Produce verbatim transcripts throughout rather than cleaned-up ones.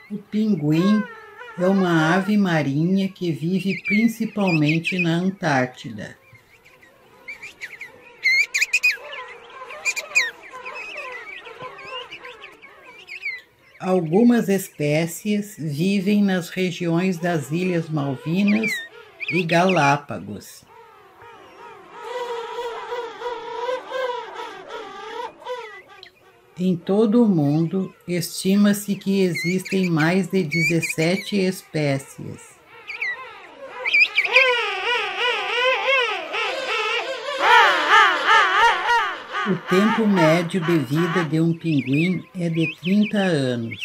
O pinguim é uma ave marinha que vive principalmente na Antártida. Algumas espécies vivem nas regiões das Ilhas Malvinas e Galápagos. Em todo o mundo, estima-se que existem mais de dezessete espécies. O tempo médio de vida de um pinguim é de trinta anos.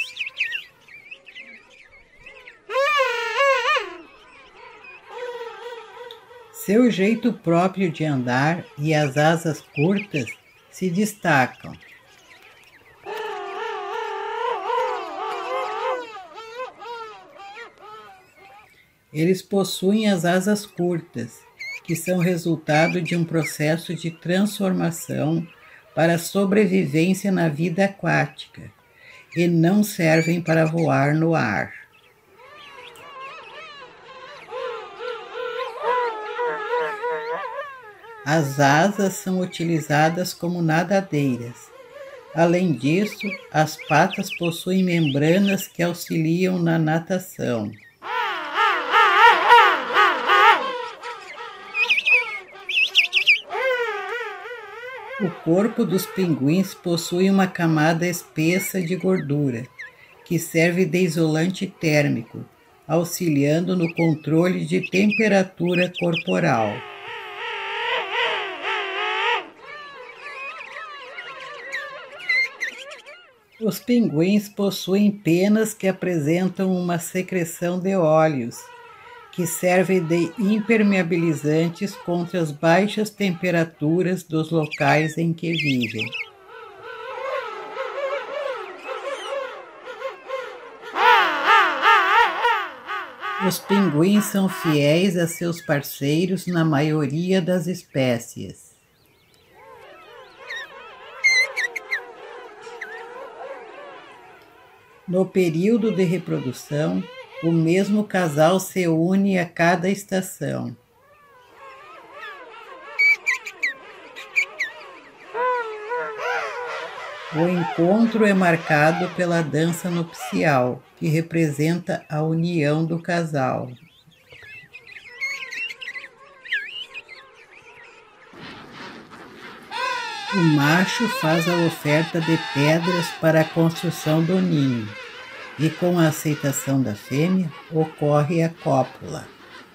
Seu jeito próprio de andar e as asas curtas se destacam. Eles possuem as asas curtas, que são resultado de um processo de transformação para a sobrevivência na vida aquática e não servem para voar no ar. As asas são utilizadas como nadadeiras. Além disso, as patas possuem membranas que auxiliam na natação. O corpo dos pinguins possui uma camada espessa de gordura, que serve de isolante térmico, auxiliando no controle de temperatura corporal. Os pinguins possuem penas que apresentam uma secreção de óleos, que servem de impermeabilizantes contra as baixas temperaturas dos locais em que vivem. Os pinguins são fiéis a seus parceiros na maioria das espécies. No período de reprodução, o mesmo casal se une a cada estação. O encontro é marcado pela dança nupcial, que representa a união do casal. O macho faz a oferta de pedras para a construção do ninho. E com a aceitação da fêmea, ocorre a cópula.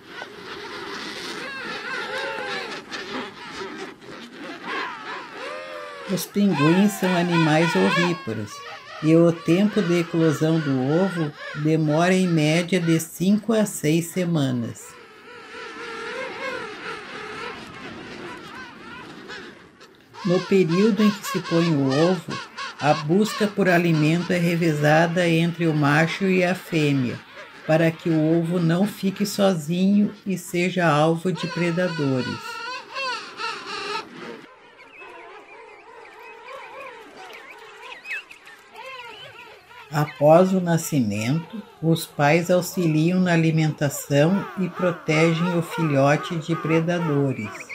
Os pinguins são animais ovíparos, e o tempo de eclosão do ovo demora em média de cinco a seis semanas. No período em que se põe o ovo, a busca por alimento é revezada entre o macho e a fêmea, para que o ovo não fique sozinho e seja alvo de predadores. Após o nascimento, os pais auxiliam na alimentação e protegem o filhote de predadores.